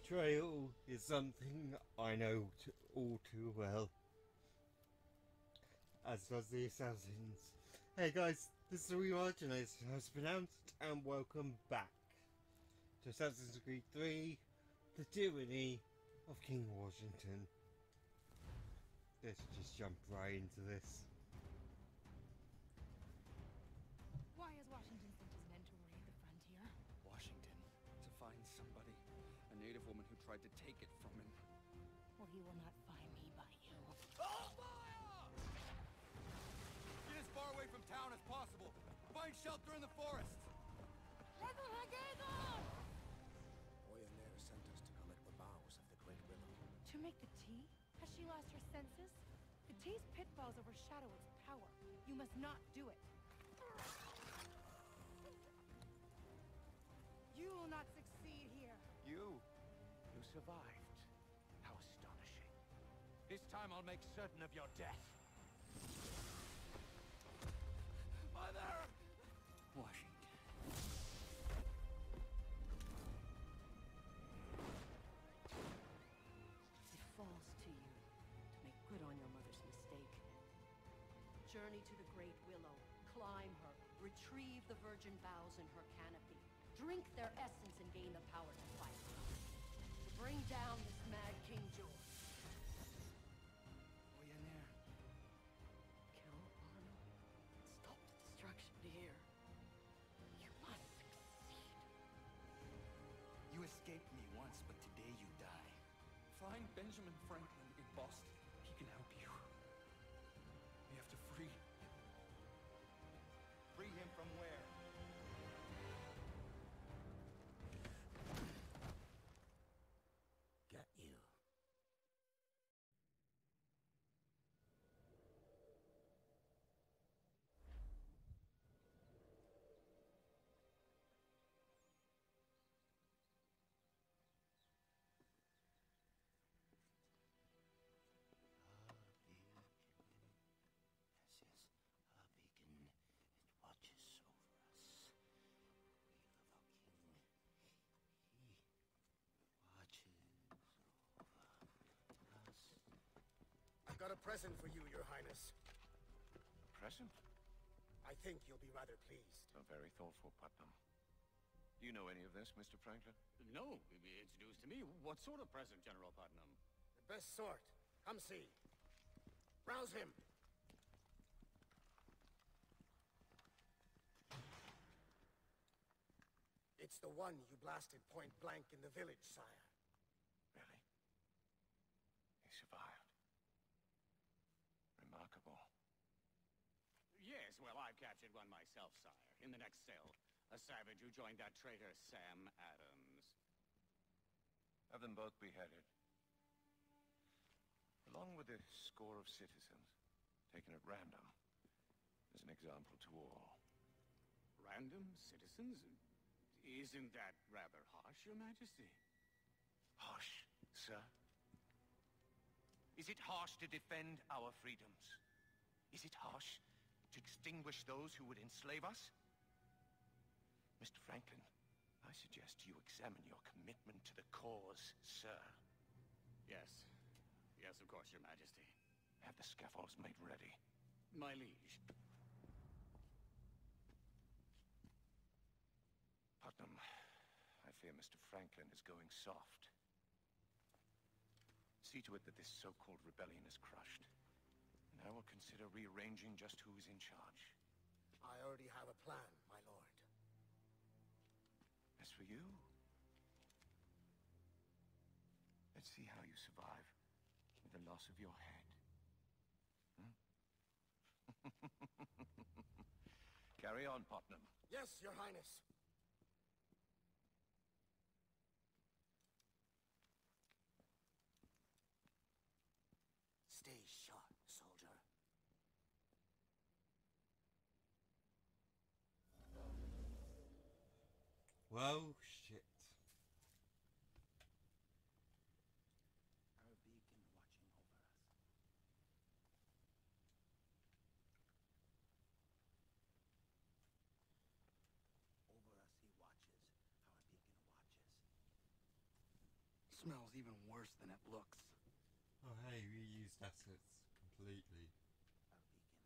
Betrayal is something I know all too well, as does the Assassins. Hey guys, this is the Remargination, how it's pronounced, and welcome back to Assassin's Creed 3, The Tyranny of King Washington. Let's just jump right into this. Why has Washington sent his men to raid the frontier? Washington, to find somebody. A native woman who tried to take it from him. Well, he will not find me by you. Oh, fire! Get as far away from town as possible. Find shelter in the forest. Oyanera sent us to collect the boughs of the Great Willow. To make the tea? Has she lost her senses? The tea's pitfalls overshadow its power. You must not do it. You will not succeed here. You survived. How astonishing. This time I'll make certain of your death. Mother! Washington. It falls to you to make good on your mother's mistake. Journey to the Great Willow, climb her, retrieve the virgin boughs in her canopy, drink their essence and gain the power to fight. To bring down this mad King George. Oyanera. Kill Arno. Stop the destruction here. You must succeed. You escaped me once, but today you die. Find Benjamin Franklin in Boston. He can help you. We have to free him. Free him from where? Got you. Yes, a beacon. It watches over us. We love our king. He watches over us. I've got a present for you, Your Highness. A present? I think you'll be rather pleased. So very thoughtful, Putnam. Do you know any of this, Mr. Franklin? No, it's news to me. What sort of present, General Putnam? The best sort. Come see. Rouse him. It's the one you blasted point blank in the village, sire. Really? He survived. Remarkable. Yes, well, I've captured one myself, sire, in the next cell. A savage who joined that traitor Sam Adams. Have them both beheaded. Along with a score of citizens, taken at random, as an example to all. Random citizens? Isn't that rather harsh, Your Majesty? Harsh, sir? Is it harsh to defend our freedoms? Is it harsh to extinguish those who would enslave us? Mr. Franklin, I suggest you examine your commitment to the cause, sir. Yes. Yes, of course, Your Majesty. Have the scaffolds made ready. My liege. Putnam, I fear Mr. Franklin is going soft. See to it that this so-called rebellion is crushed. And I will consider rearranging just who's in charge. I already have a plan, my lord. As for you, let's see how you survive with the loss of your head. Carry on, Putnam. Yes, Your Highness. Stay sharp, soldier. Well, shit. Our beacon watching over us. Over us he watches. Our beacon watches. smells even worse than it looks. Oh hey, we used assets completely. A beacon.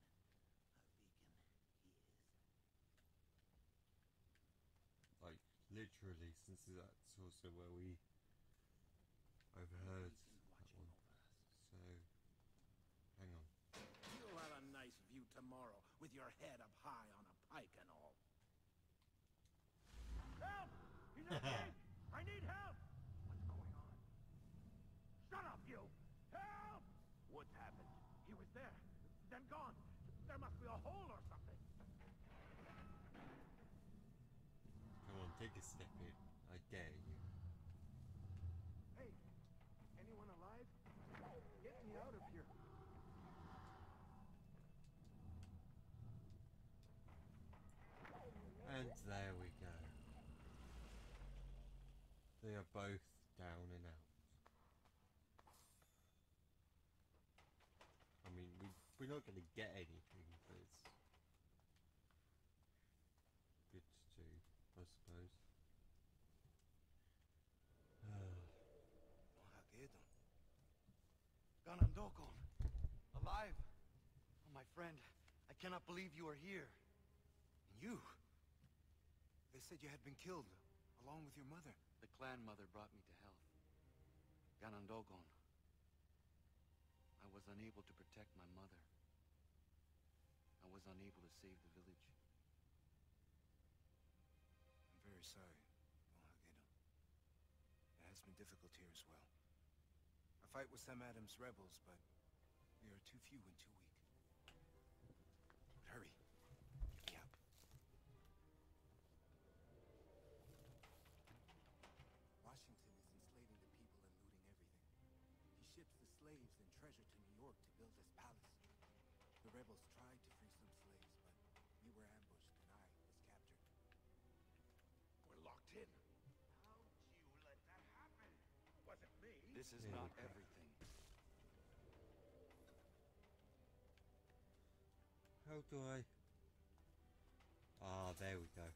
A beacon he is. Like, literally, since that's also where we overheard Beacon that watching one. over us. So, hang on. You'll have a nice view tomorrow with your head up high on a pike and all. Help! He's escaped! I need help! What's going on? Shut up, you! Help! What's happened? He was there, then gone. There must be a hole or something. Come on, take a step in. I dare you. Hey, anyone alive? Get me out of here. And there we go. They are both down and out. I mean, we're not going to get anything, but it's good to do, I suppose. Mohageddon. Ganondokon. Alive. Oh, my friend. I cannot believe you are here. And you. They said you had been killed, along with your mother. The clan mother brought me to health. Ganondokon. I was unable to protect my mother. I was unable to save the village. I'm very sorry, Mohageddon. It has been difficult here as well. I fight with Sam Adams' rebels, but we are too few and too weak. But hurry. Get me up. Washington is enslaving the people and looting everything. He ships the slaves and treasure to New York to build his palace. The rebels tried to free some slaves, but we were ambushed and I was captured. We're locked in. How'd you let that happen? Wasn't me. This is Yeah, not okay. everything. How do I... Ah, there we go.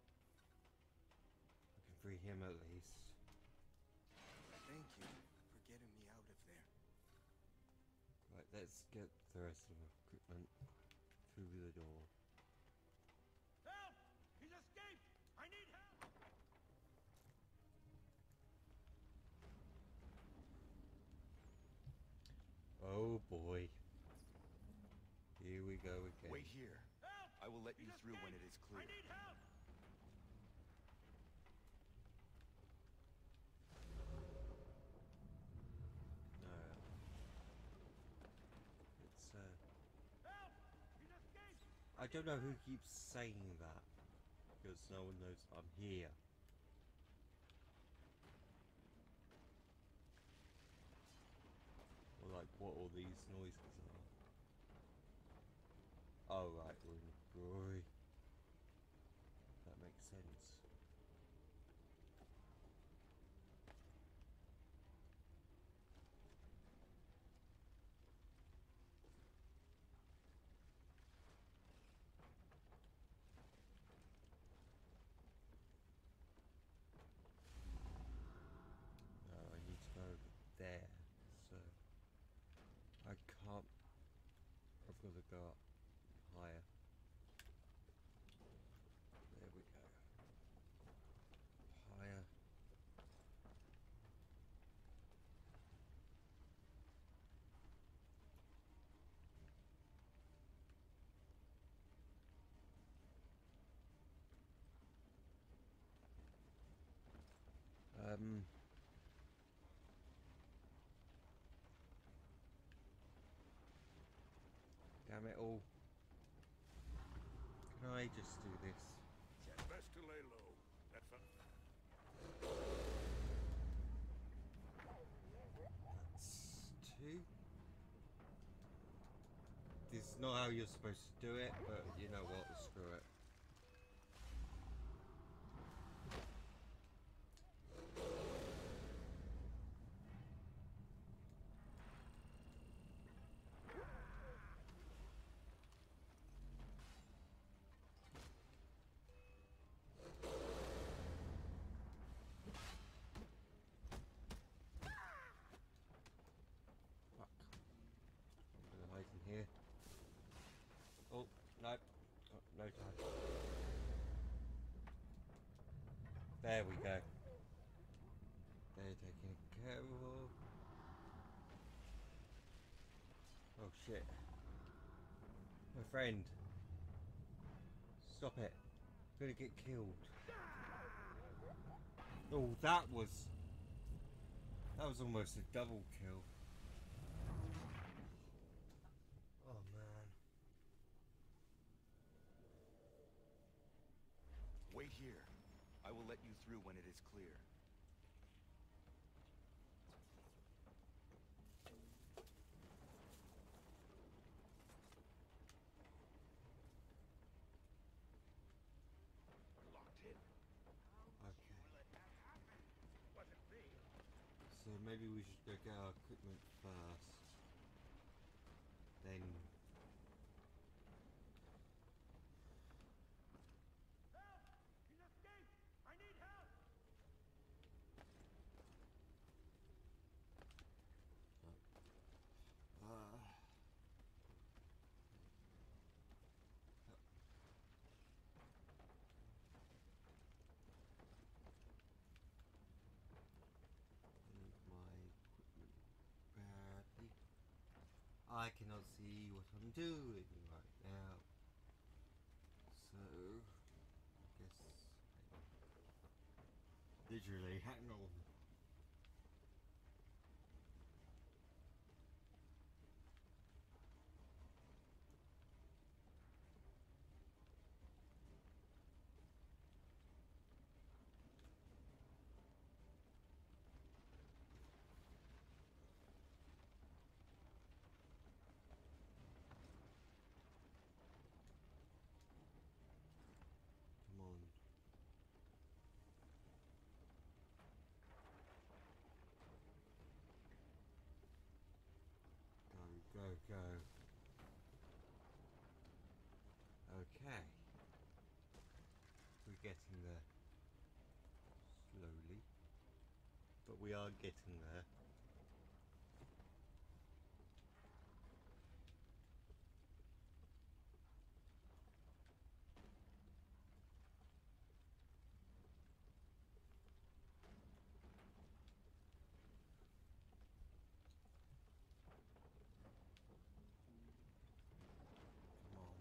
I can free him at least. Thank you for getting me out of there. Right, let's get the rest of the equipment through the door. Help! He's escaped! I need help! Oh boy. Here we go again. Wait here. Help! I will let you He's through when it escaped! is clear. I need help! No. It's Help! He's escaped! I don't know who keeps saying that, because no one knows I'm here. Or like what all these noises are. Oh right, we're in a brewery. That makes sense. No, I need to go over there, so I can't. I've got to go up higher. There we go. Higher. Damn it all. Can I just do this? Best to lay low. That's a... That's two. This is not how you're supposed to do it, but you know what, screw it. There we go. They're taking care of all. Oh shit. My friend. Stop it. I'm gonna get killed. Oh, that was almost a double kill. Oh man. Wait here. I will let you through when it is clear. So maybe we should go get our equipment first. Then... Help! He's escaped! I need help! badly. I cannot see what I'm doing right now. So, I guess... Literally, hang on. Come on. Go, go, go. Okay. We're getting there. Slowly. But we are getting there. Come on.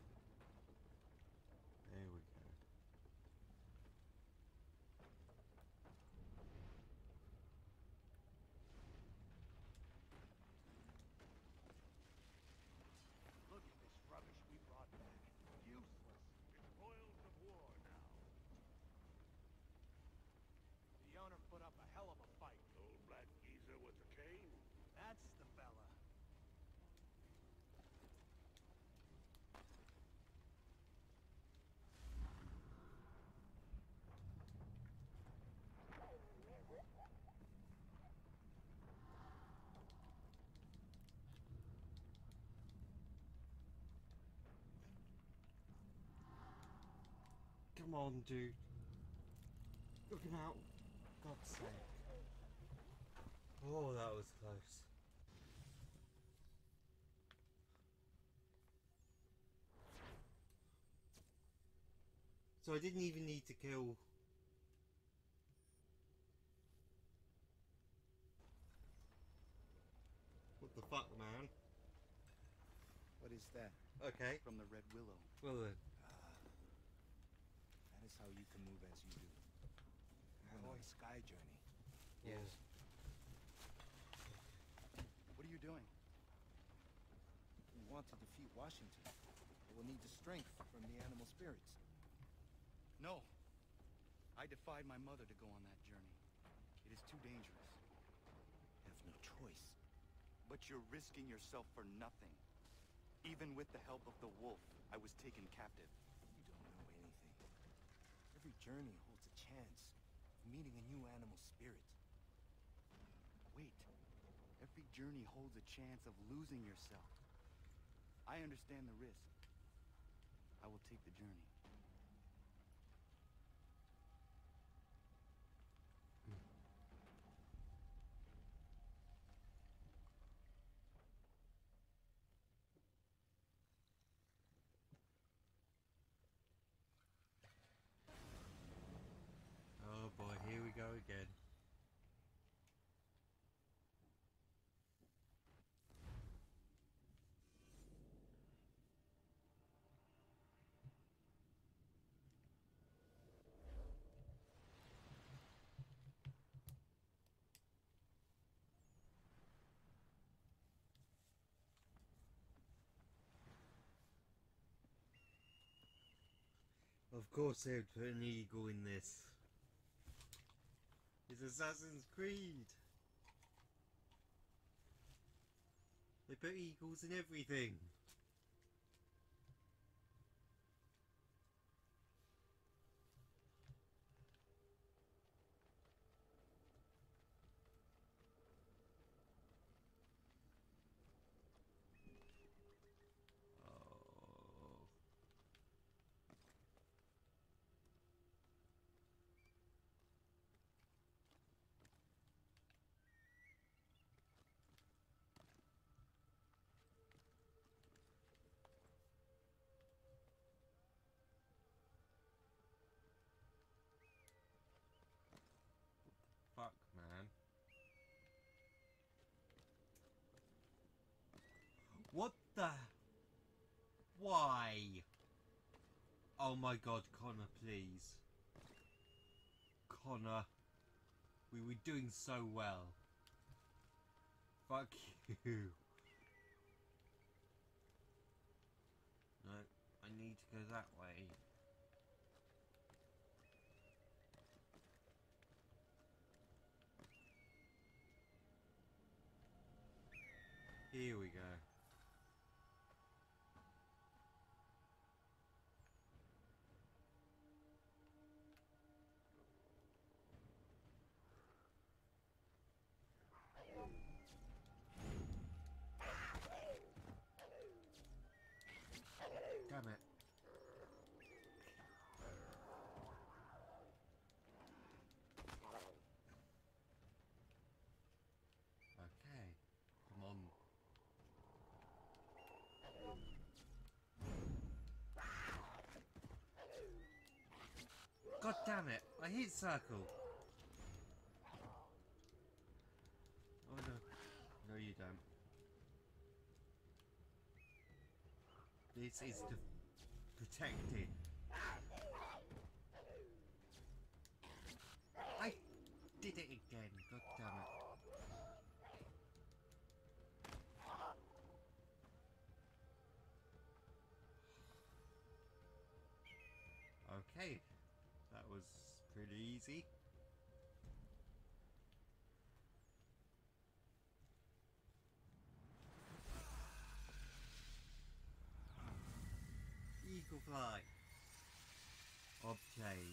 There we go. Look at this rubbish we brought back. Useless. It's spoils of war now. The owner put up a hell of a fight. Old black geezer with the cane? That's the fella. Come on, dude. Looking out. God's sake. Oh, that was close. So I didn't even need to kill... What the fuck, man? What is that? Okay. From the Red Willow. Well then. That is how you can move as you do. On a sky journey. Yes. What are you doing? We want to defeat Washington. But we'll need the strength from the animal spirits. No. I defied my mother to go on that journey. It is too dangerous. I have no choice. But you're risking yourself for nothing. Even with the help of the wolf, I was taken captive. You don't know anything. Every journey holds a chance of meeting a new animal spirit. Wait. Every journey holds a chance of losing yourself. I understand the risk. I will take the journey. go again. Of course they would put an eagle in this. It's Assassin's Creed. They put eagles in everything. Oh. Fuck, man. What the? Why? Oh my god, Connor, please. Connor. We were doing so well. Fuck you. No, I need to go that way. Here we go. Damn it. Okay, come on. God damn it, I hit circle. Oh no. No you don't. This is to protect it. I did it again, god damn it. Okay, that was pretty easy. Eagle fly. Object.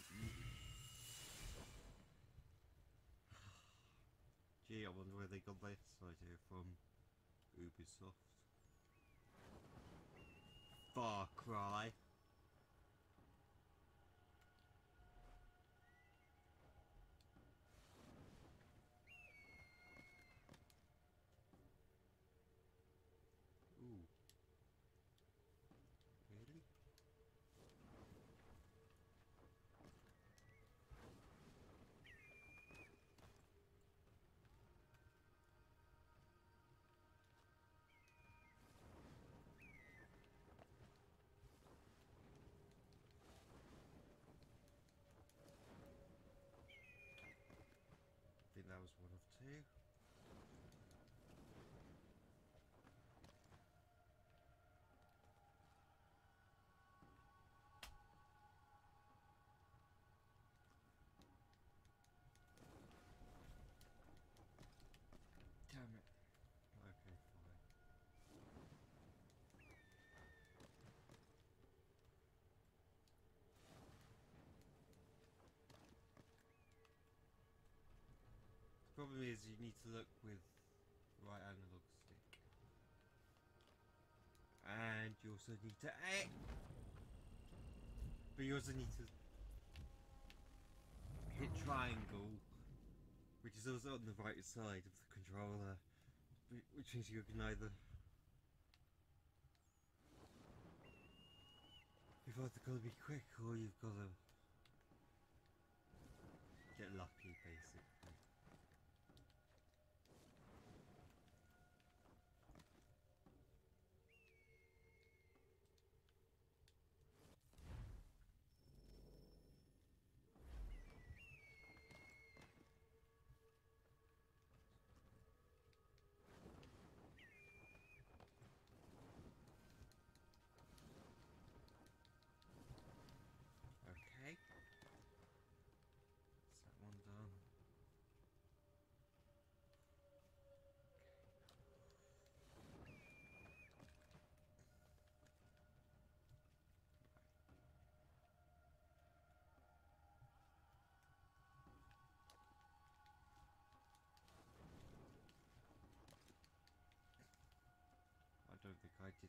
Gee, I wonder where they got this idea from. Ubisoft. Far Cry. Ooh. Really? I think that was one of two. Damn it. Okay, fine. The problem is you need to look with the right analog stick. And you also need to but you also need to hit triangle, which is also on the right side of the controller, which means you can either you've either got to be quick or you've got to get lucky, basically.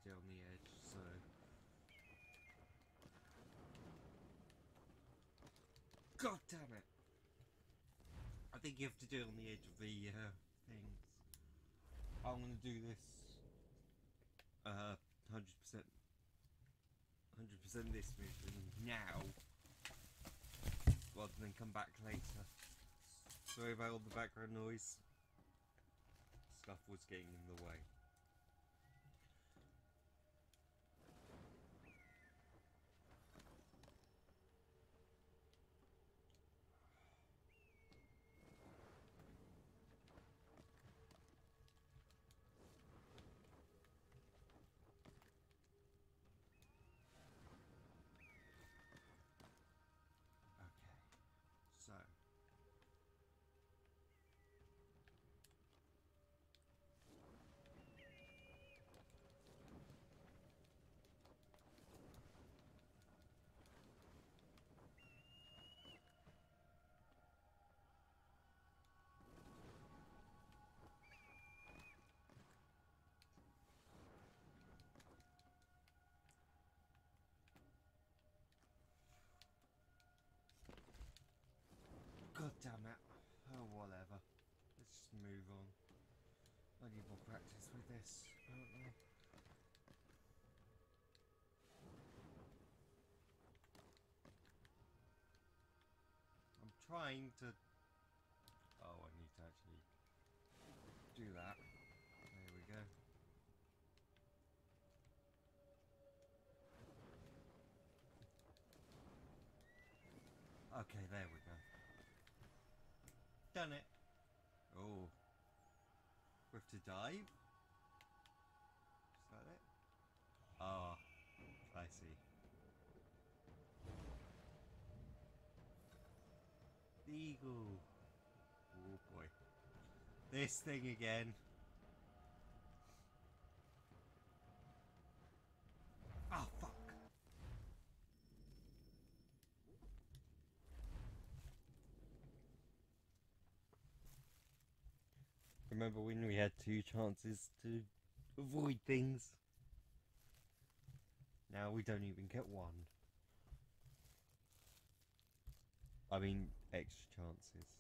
it on the edge, so... God damn it! I think you have to do it on the edge of the things. I'm gonna do this 100% this mission now, rather than come back later. Sorry about all the background noise. Stuff was getting in the way. So God damn it. Oh, whatever. Let's just move on. I need more practice with this, apparently. I'm trying to... Oh, I need to actually do that. There we go. Okay, there we go. Done it. Oh. We have to dive? Is that it? Ah, I see. The eagle. Oh boy. This thing again. Oh fuck. Remember when we had 2 chances to avoid things? Now we don't even get 1. I mean, extra chances.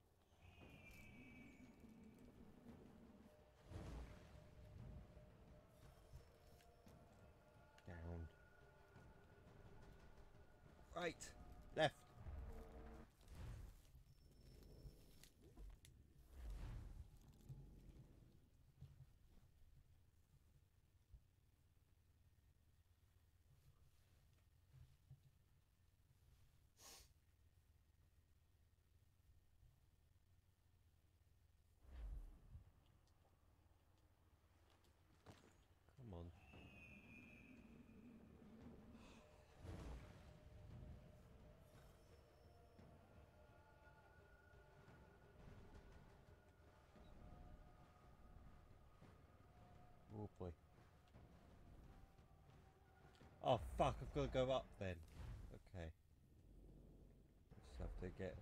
Down. Right. Left. Come on. Oh boy. Oh fuck, I've got to go up then. Okay. Just have to get...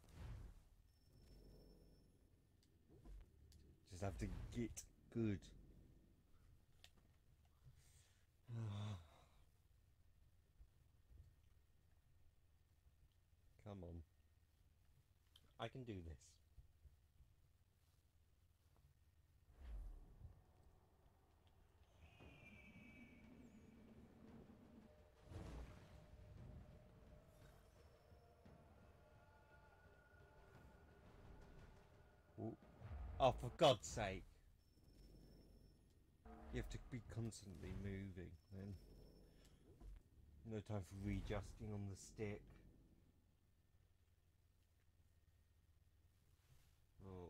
Just have to get good. Come on. I can do this. Ooh. Oh, for God's sake. You have to be constantly moving, then. No time for readjusting on the stick. Oh.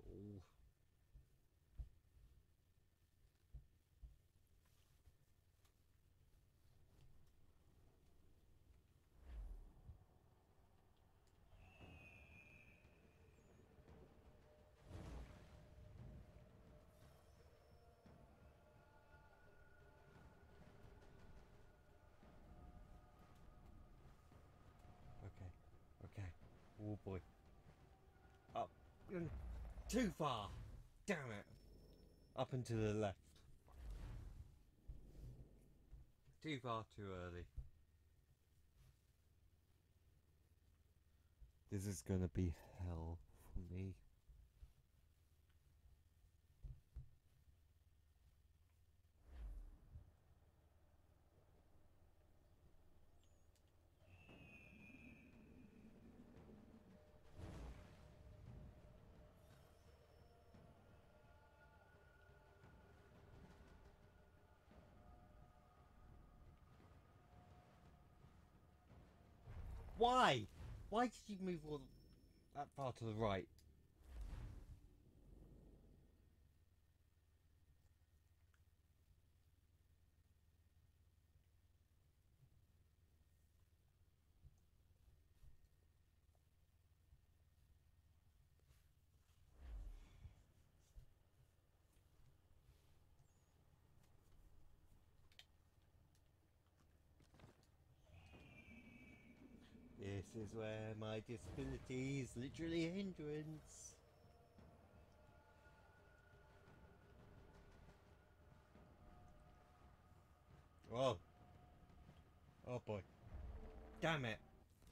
Okay. Oh boy. Up. Too far. Damn it. Up and to the left. Too far too early. This is gonna be hell for me. Why? Why did you move all that far to the right? This is where my disability is literally a hindrance. Oh. Oh boy. Damn it.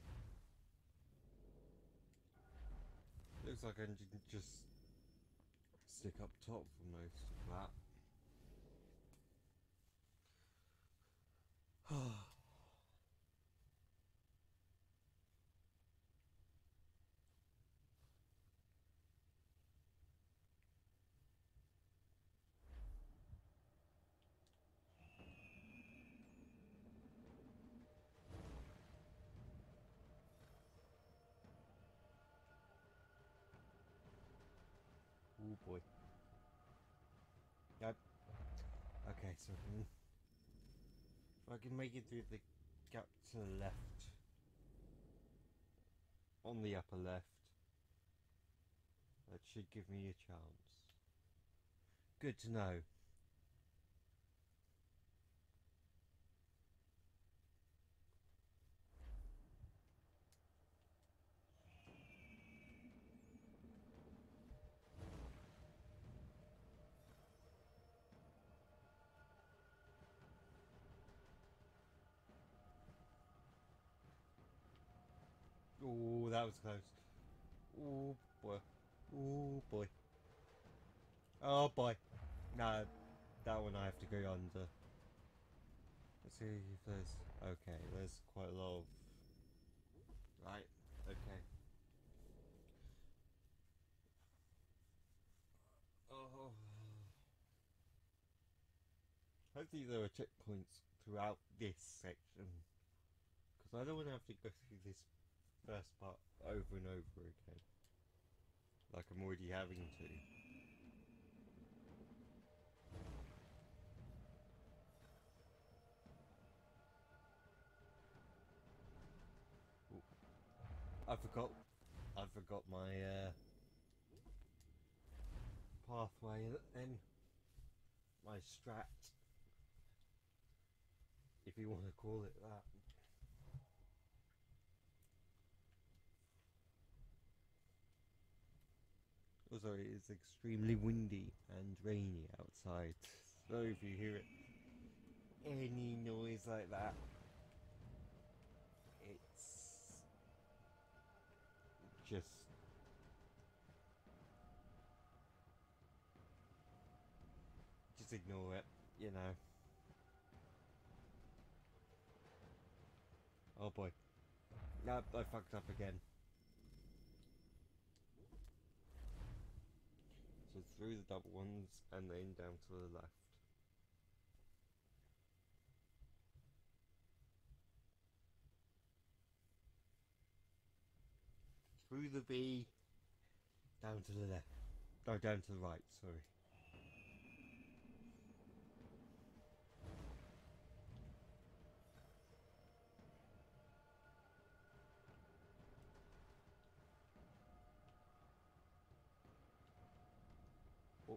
Looks like I can just stick up top for most of that. Oh boy. Yep. Okay, so if I can make it through the gap to the left, on the upper left, that should give me a chance. Good to know. Oh, that was close. Oh boy. Oh boy. Oh boy. No, that one I have to go under. Let's see if there's... Okay, there's quite a lot of... Right, okay. Oh. Hopefully there are checkpoints throughout this section. Because I don't want to have to go through this first part over and over again. Like I'm already having to. Ooh. I forgot my pathway then. My strat. If you want to call it that. Also, it is extremely windy and rainy outside. So if you hear it, any noise like that, it's just ignore it, you know. Oh boy. Nope, I fucked up again. So through the double ones and then down to the left. Through the V, down to the left. No, down to the right, sorry. Oh.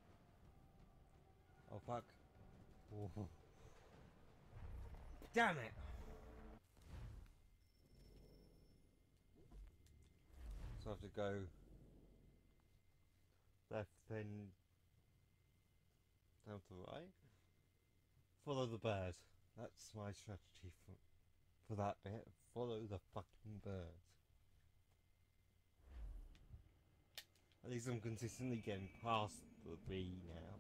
Oh fuck. Oh. Damn it! So I have to go left, then down to the right. Follow the bears. That's my strategy for that bit. Follow the fucking bird. At least I'm consistently getting past the bee now.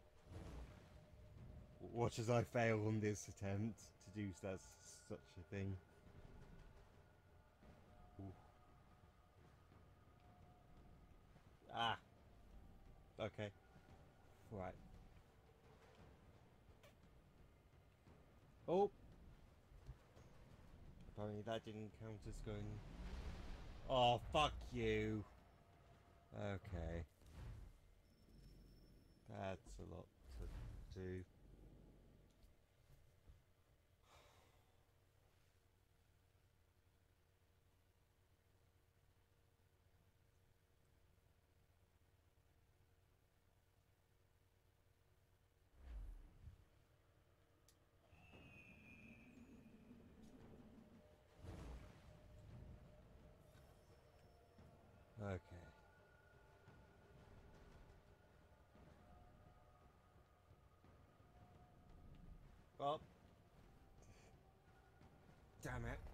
Watch as I fail on this attempt to do such a thing. Ooh. Ah! Okay. Right. Oh! Apparently that didn't count as going... Oh, fuck you! Okay. That's a lot to do. Okay. Well. Damn it.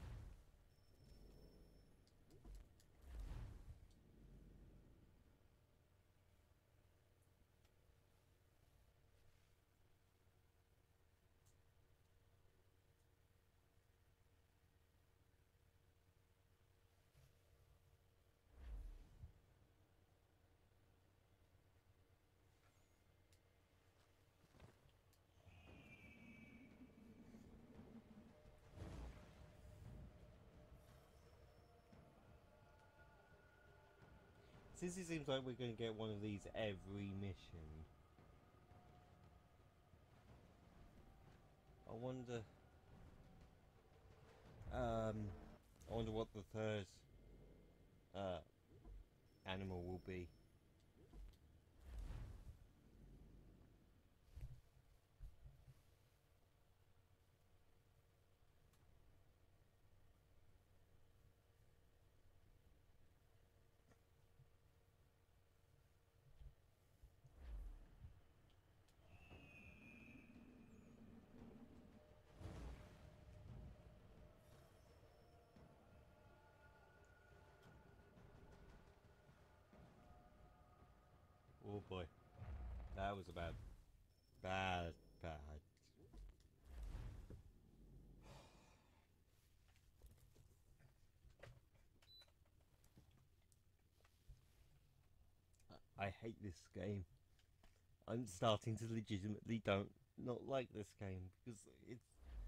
Since it seems like we're going to get one of these every mission, I wonder what the third animal will be. Oh boy, that was a bad. I hate this game. I'm starting to legitimately not like this game because it's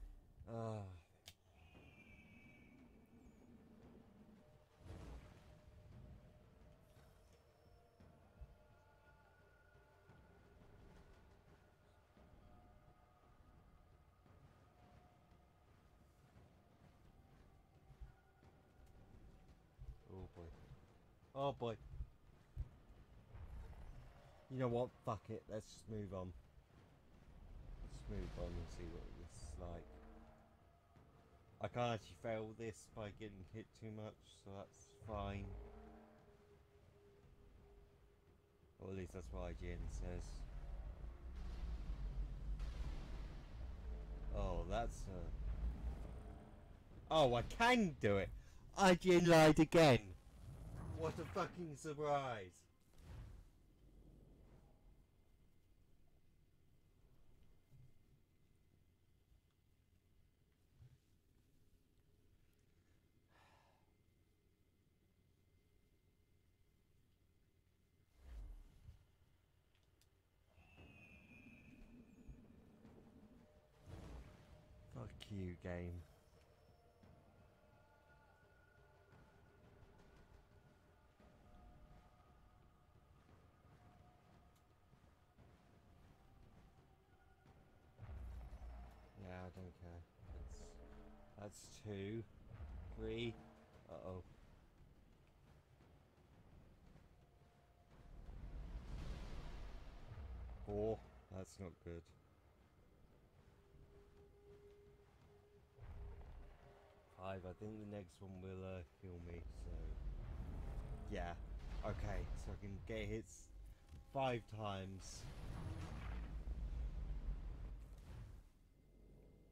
oh boy. Oh boy. You know what? Fuck it. Let's just move on. Let's move on and see what this is like. I can't actually fail this by getting hit too much, so that's fine. Or at least that's what IGN says. Oh, that's Oh, I can do it! IGN lied again! What a fucking surprise! Fuck you, game. Yeah, I don't care. That's 2, 3. Uh-oh. 4. That's not good. 5. I think the next one will kill me, so... Yeah. Okay, so I can get hits 5 times.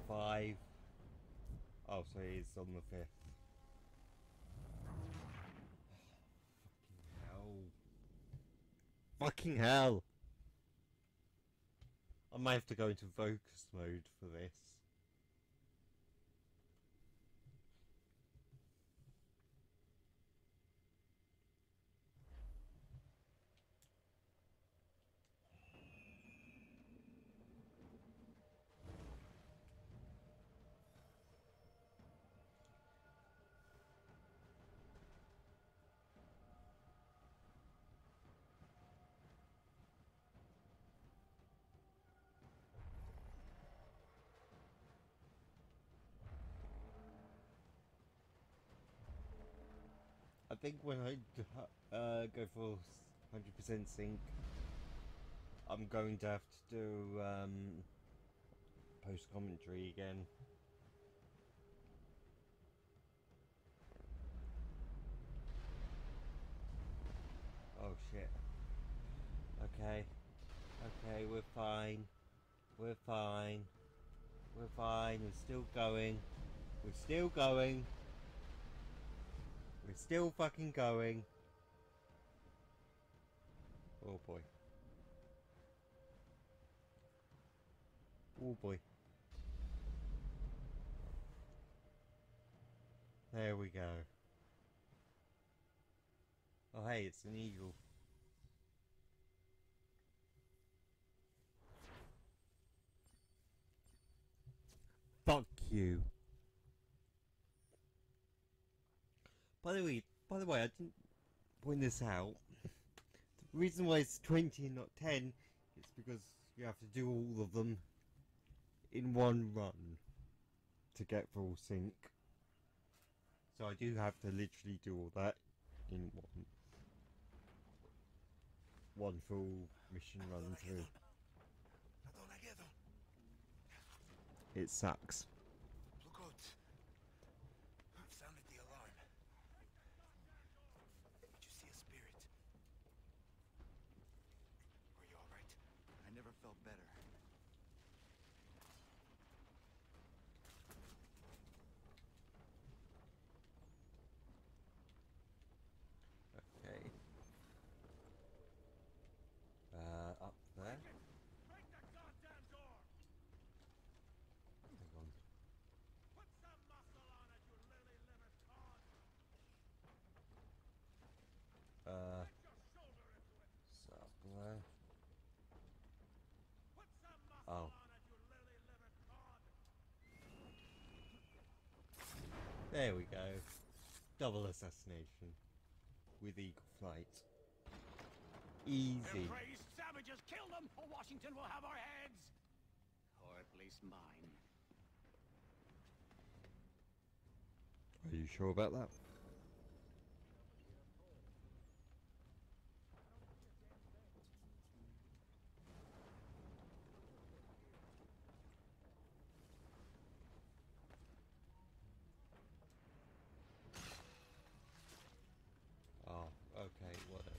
5. Oh, so it's on the 5th. Fucking hell. I might have to go into focus mode for this. I think when I go for 100% sync, I'm going to have to do post commentary again. Oh shit. Okay. Okay, we're fine. We're fine. We're fine. We're still going. We're still going. We're still fucking going. Oh boy. Oh boy. There we go. Oh hey, it's an eagle. Fuck you. By the way, I didn't point this out. The reason why it's 20 and not 10 is because you have to do all of them in one run to get full sync. So I do have to literally do all that in one full mission run through. It sucks. Blue coats. I've sounded the alarm. Did you see a spirit? Are you all right? I never felt better. Okay. Up there. Break that goddamn door! Hang on. Put some muscle on it, you lily-livered cod! Get your shoulder into it! So up there. Put some muscle Oh. on it, you lily-livered cod! There we go. Double assassination with eagle flight. Easy. Their crazed savages, kill them, or Washington will have our heads! Or at least mine. Are you sure about that? Oh, okay, whatever.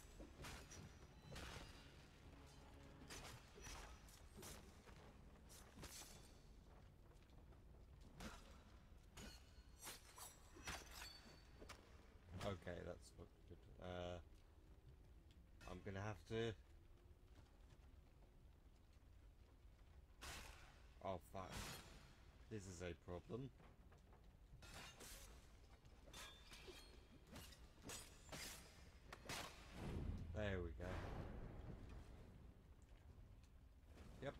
Okay, that's not good. I'm gonna have to... Oh, fuck. This is a problem. There we go. Yep.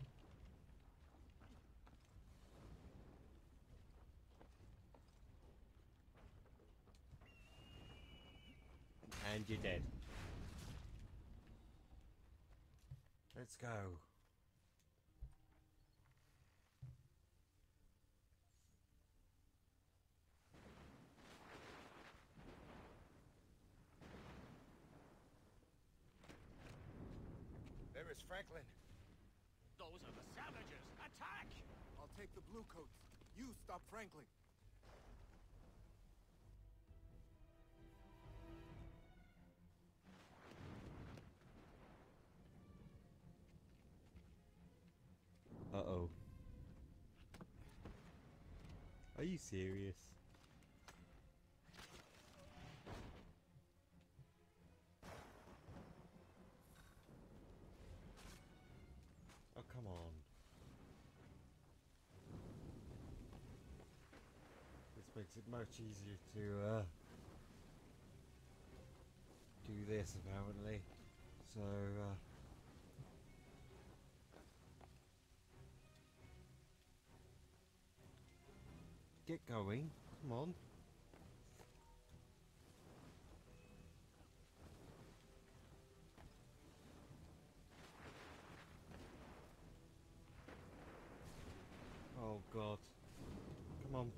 And you're dead. Let's go. There is Franklin. Those are the savages! Attack! I'll take the blue coats. You stop Franklin. Uh-oh. Are you serious? Oh, come on. This makes it much easier to do this, apparently. So, get going. Come on. Oh God. Come on.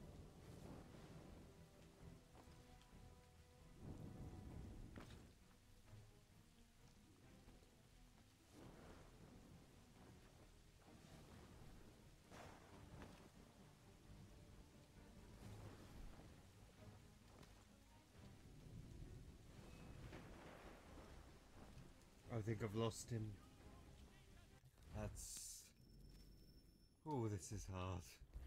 I think I've lost him. That's... Oh, this is hard.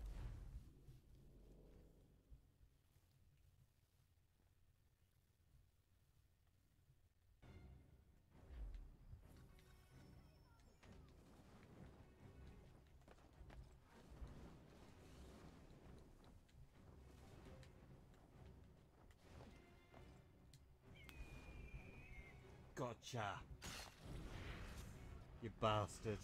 Gotcha! You bastard.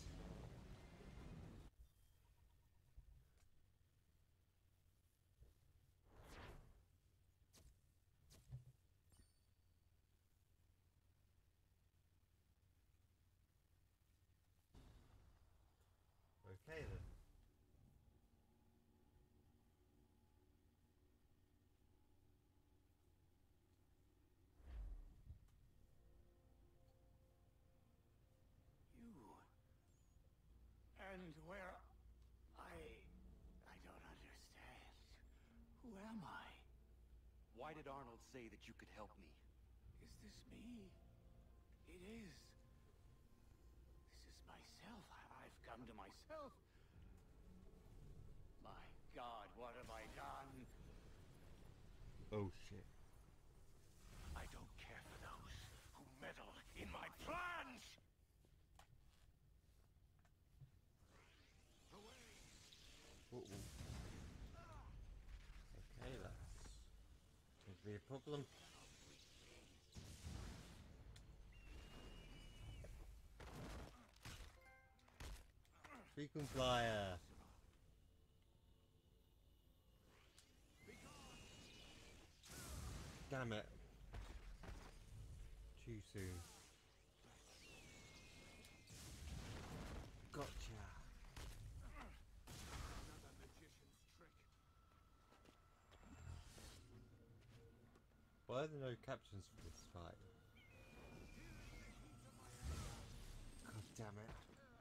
Okay then. You. And where... I don't understand. Who am I? Why did Arnold say that you could help me? Is this me? It is. This is myself. I've come to myself. My God, what have I done? Oh shit. I don't care for those who meddle in my plans! Uh-oh. Okay, that's going to be a problem. Frequent flyer. Damn it. Too soon. Gotcha. Another magician's trick. Why are there no captions for this fight? God damn it.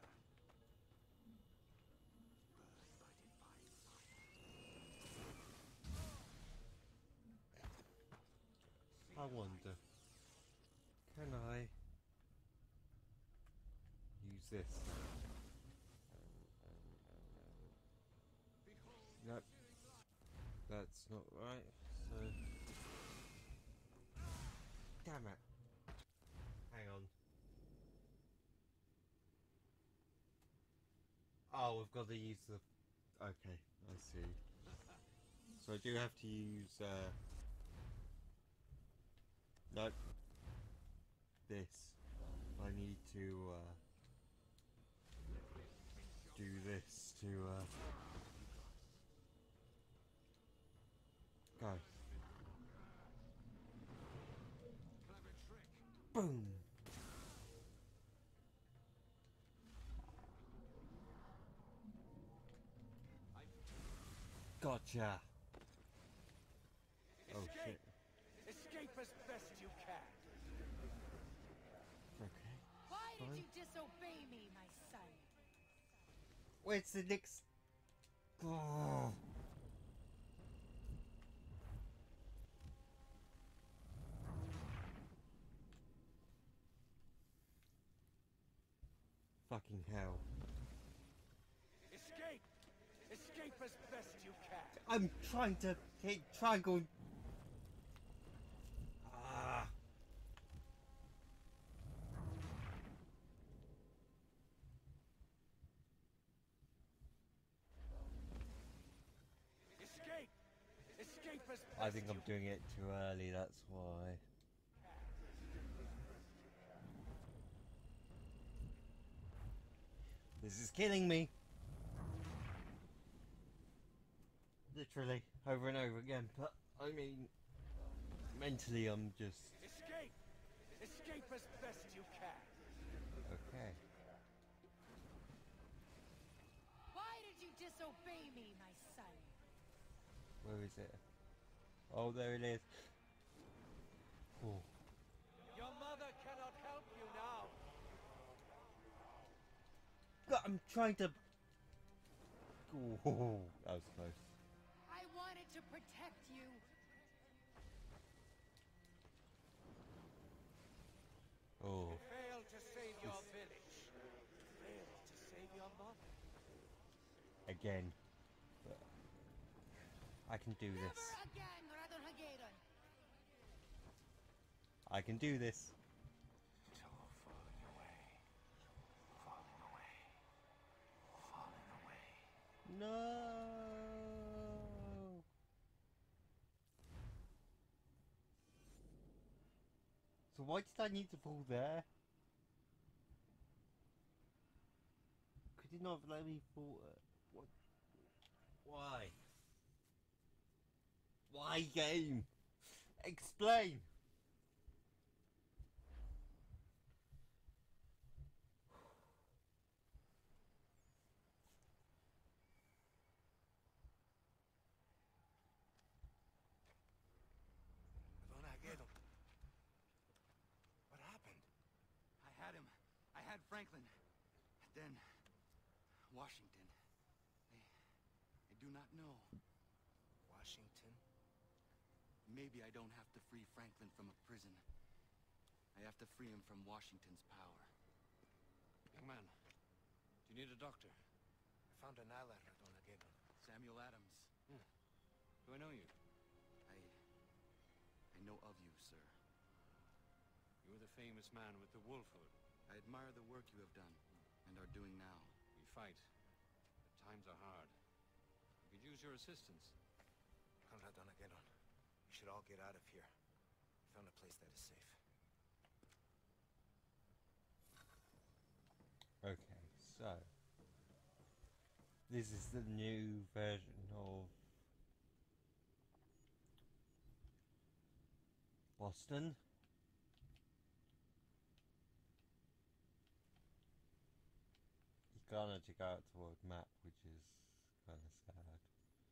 I wonder, can I use this? Nope, that's not right, so... Damn it. Hang on. Oh, we've got to use the... Okay, I see. So I do have to use, nope. This. I need to, do this to, go. Boom! Gotcha! Oh shit. Escape as best you can. Okay. Why Fine. did you disobey me, my son? Where's the next... Oh. Fucking hell. Escape! Escape as best you can. I'm trying to hit triangle. Ah. Escape! Escape as best I think I'm you doing it too early, that's why. This is killing me. Literally, over and over again. But, I mean, mentally I'm just... Escape! Escape as best you can. Okay. Why did you disobey me, my son? Where is it? Oh, there it is. Oh. Your mother cannot help you now. God, I'm trying to... Oh, that was close. I wanted to protect you. Oh. You failed to save your village. You failed to save your mother. Again. But I can do this. Never again, Radon Hagedon. I can do this. It's all falling away. Falling away. Falling away. No. So why did I need to fall there? Could you not let me fall? What? Why? Why, game? Explain. Don Aguedo. What happened? I had him. I had Franklin. Then, Washington. I do not know. Washington? Maybe I don't have to free Franklin from a prison. I have to free him from Washington's power. Young man, do you need a doctor? I found an ally, Don Aguedo. Samuel Adams. Yeah. Do I know you? I know of you, sir. You're the famous man with the wolf hood. I admire the work you have done, and are doing now. We fight, but times are hard. We could use your assistance. Conrad Don Aguedo. We should all get out of here. I found a place that is safe. Okay, so this is the new version of Boston. You can't actually go out toward map, which is kind of sad.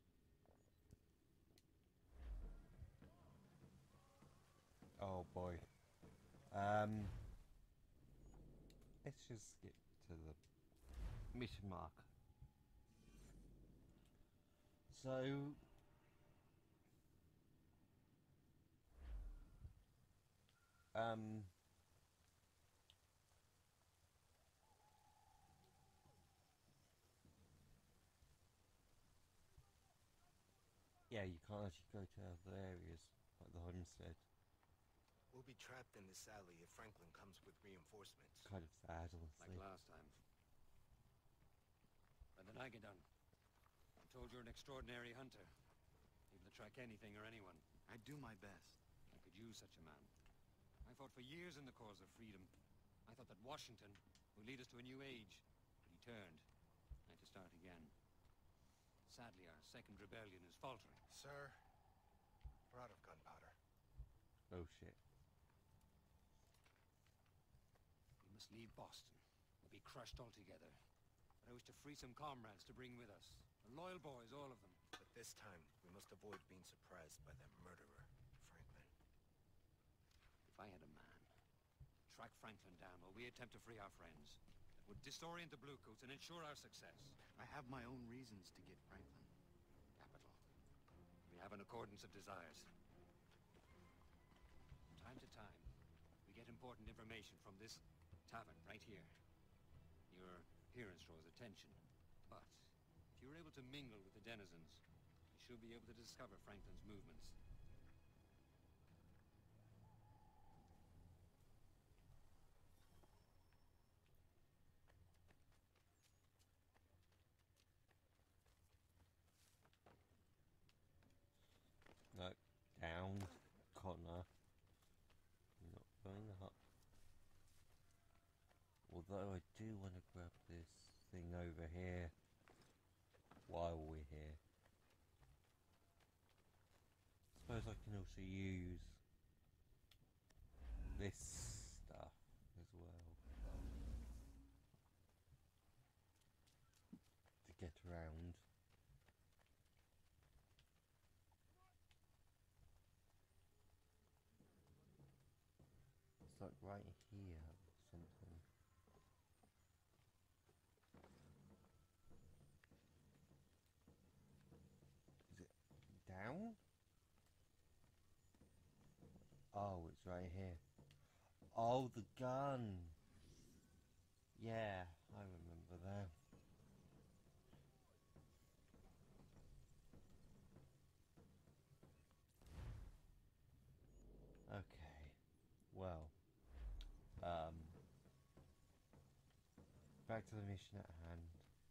Oh boy. Let's just skip to the mission mark. So yeah, you can't actually go to other areas like the homestead. We'll be trapped in this alley if Franklin comes with reinforcements. Kind of sad, honestly. Like last time. And then I get done. I'm told you're an extraordinary hunter. Able to track anything or anyone. I do my best. I could use such a man. I fought for years in the cause of freedom. I thought that Washington would lead us to a new age. But he turned. I had to start again. Sadly, our second rebellion is faltering. Sir, we're out of gunpowder. Oh shit. We must leave Boston. We'll be crushed altogether. But I wish to free some comrades to bring with us. They're loyal boys, all of them. But this time, we must avoid being surprised by that murderer, Franklin. If I had a man, track Franklin down while we attempt to free our friends. That would disorient the Bluecoats and ensure our success. I have my own reasons to get Franklin. Capital. We have an accordance of desires. From time to time, we get important information from this tavern right here. Your appearance draws attention. But if you you're able to mingle with the denizens, you should be able to discover Franklin's movements. No, down, Connor. You're not going up. Although I do want to grab this thing over here while we're here. Suppose I can also use this stuff as well to get around. It's like right here or something. Is it down? Oh, it's right here. Oh, the gun. Yeah, I remember that. Okay. Well, back to the mission at hand.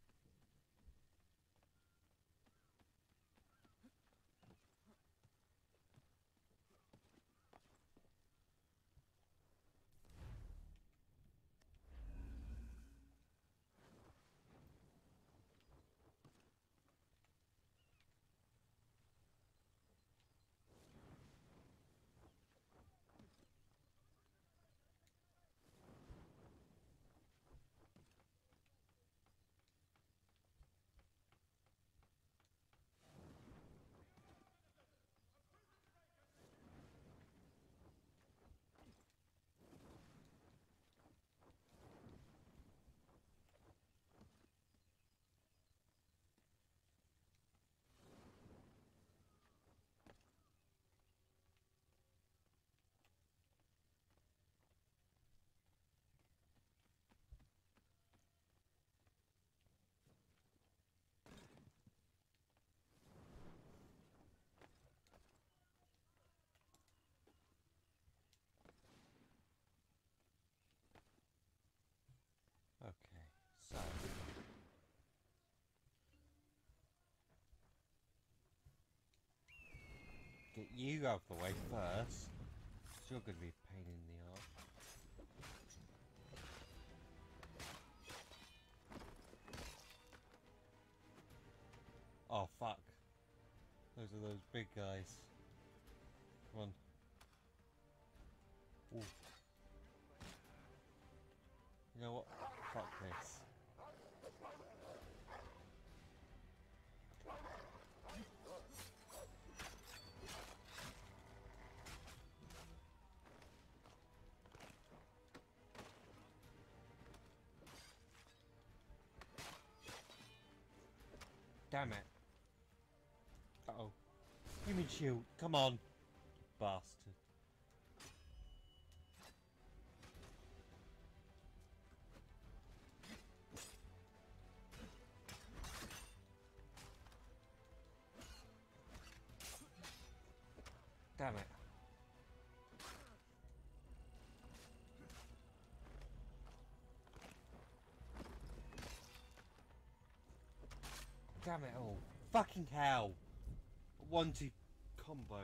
Okay, so get you out of the way first. 'Cause you're gonna be a pain in the arse. Oh fuck. Those are those big guys. Come on. Ooh. You know what? Fuck this. Damn it. Uh-oh. Give me shield. Come on. Bastard. Damn it. Damn it all. Fucking hell. 1-2 combo.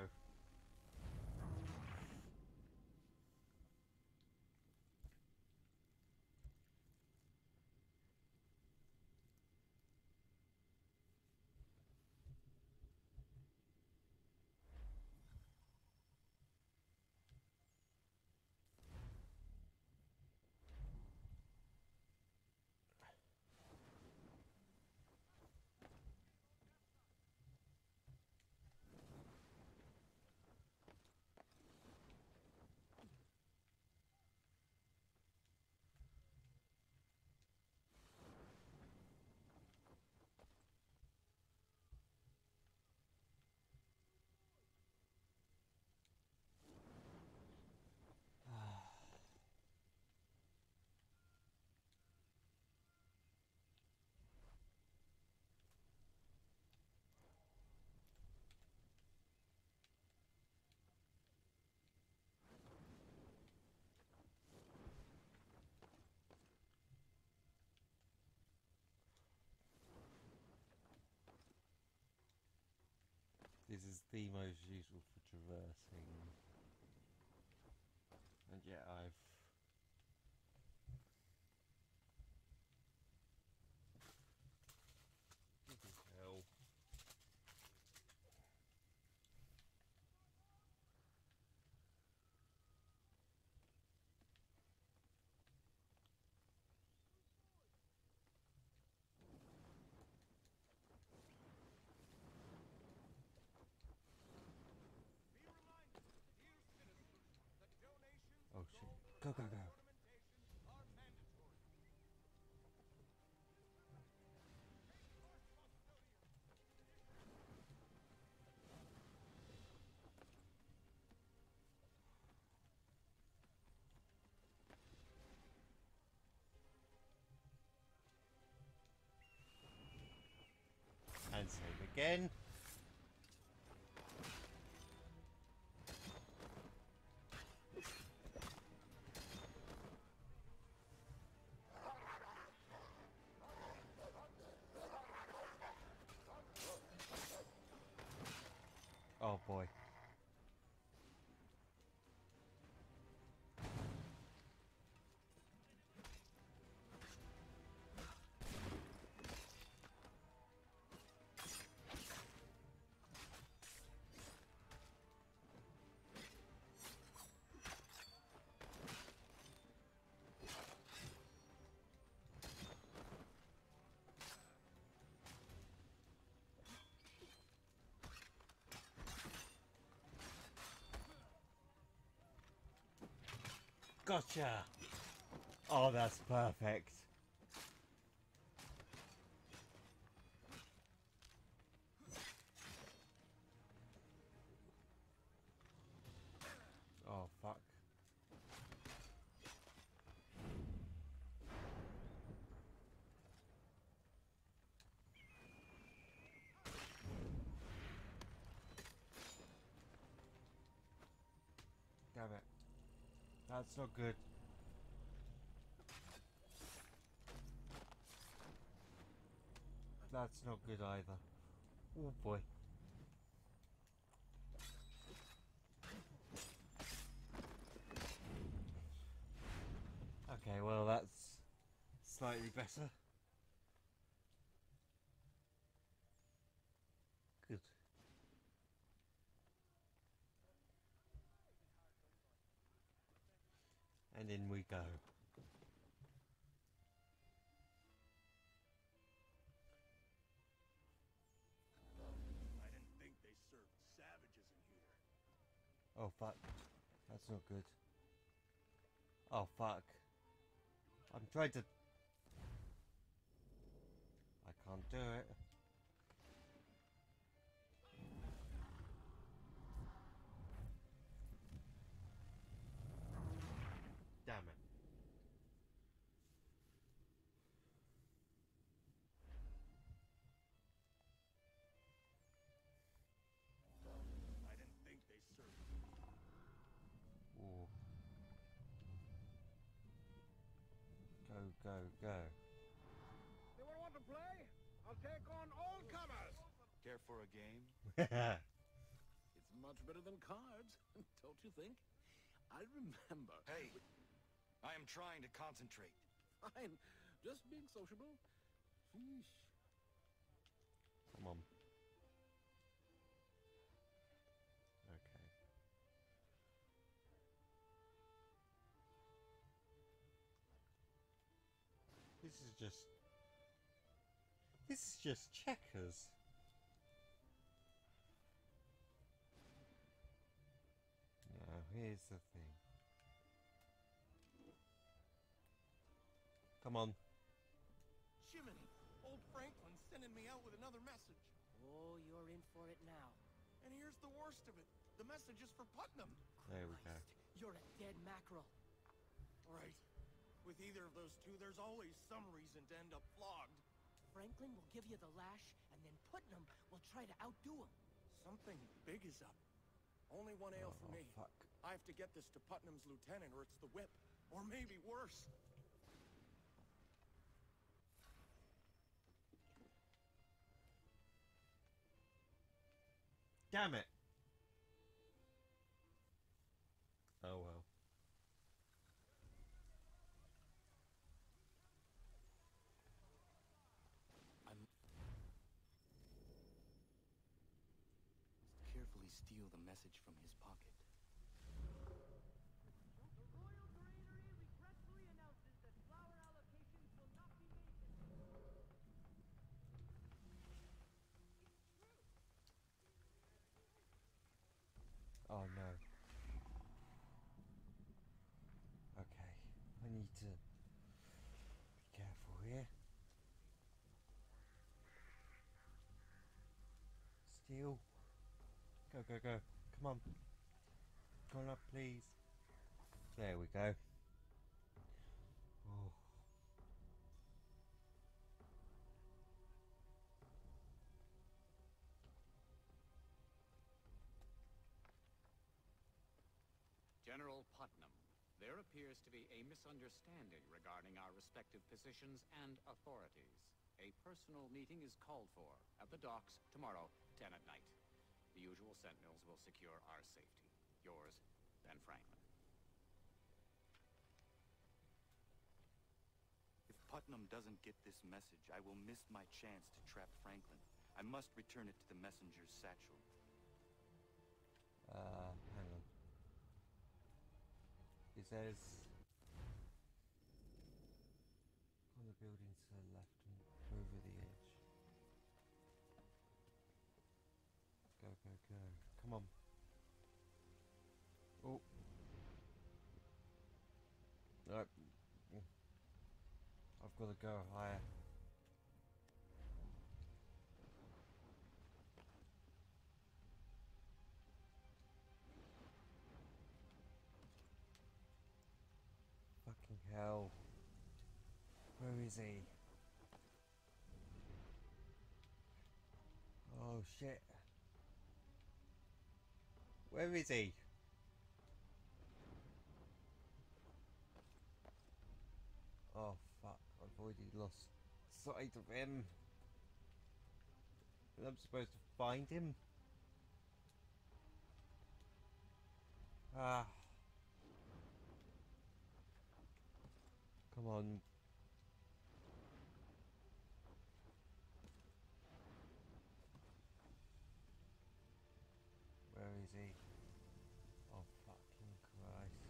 This is the most useful for traversing. And yet I've... Bloody hell. Oh shit. Go, go, go. And save again. Oh boy. Gotcha! Oh, that's perfect. Oh, fuck. Damn it. That's not good. That's not good either. Oh boy. Okay, well that's slightly better. Good. And in we go. I didn't think they served savages in here. Oh fuck. That's not good. Oh fuck. I'm trying to... I can't do it. Damn it. I didn't think they served. Ooh. Go, go, go. Anyone want to play? I'll take on all comers. Care for a game? It's much better than cards, don't you think? I remember. Hey, I am trying to concentrate. Fine, just being sociable. Sheesh. Come on. Okay. This is just checkers. Now here's the thing. Come on. Jiminy, old Franklin's sending me out with another message. Oh, you're in for it now. And here's the worst of it. The message is for Putnam. There we go. Christ, you're a dead mackerel. Right. With either of those two, there's always some reason to end up flogged. Franklin will give you the lash, and then Putnam will try to outdo him. Something big is up. Only one ale for Oh, me. fuck. I have to get this to Putnam's lieutenant, or it's the whip. Or maybe worse. Damn it! Oh well. Must carefully steal the message from his pocket. The Royal Granary regretfully announces that flower allocations will not be made this year. Oh no. Okay, I need to be careful here. Steal. Go, go, go. Come on. Come on up, please. There we go. Oh. General Putnam, there appears to be a misunderstanding regarding our respective positions and authorities. A personal meeting is called for at the docks tomorrow, 10 at night. The usual sentinels will secure our safety. Yours, Ben Franklin. If Putnam doesn't get this message, I will miss my chance to trap Franklin. I must return it to the messenger's satchel. Hang on. It says on the building to the left and over the edge. Go, go, go. Come on. Oh. Nope. I've got to go higher. Fucking hell. Where is he? Oh shit. Where is he? Oh fuck, I've already lost sight of him. And I'm supposed to find him? Ah. Come on. Where is he? Oh fucking Christ.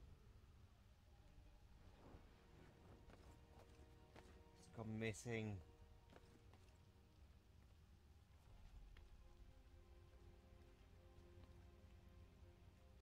He's gone missing.